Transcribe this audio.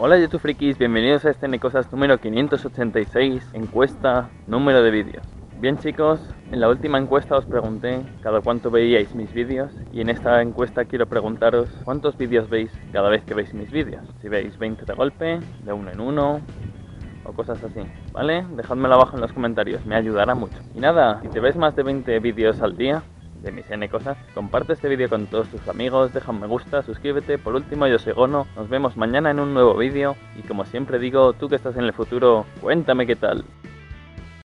Hola YouTube frikis, bienvenidos a este Necosas número 586, encuesta, número de vídeos. Bien chicos, en la última encuesta os pregunté cada cuánto veíais mis vídeos y en esta encuesta quiero preguntaros cuántos vídeos veis cada vez que veis mis vídeos. Si veis 20 de golpe, de uno en uno o cosas así, ¿vale? Dejádmelo abajo en los comentarios, me ayudará mucho. Y nada, si te ves más de 20 vídeos al día de mis N cosas, comparte este vídeo con todos tus amigos, deja un me gusta, suscríbete. Por último, yo soy Gono, nos vemos mañana en un nuevo vídeo y como siempre digo, tú que estás en el futuro, cuéntame qué tal.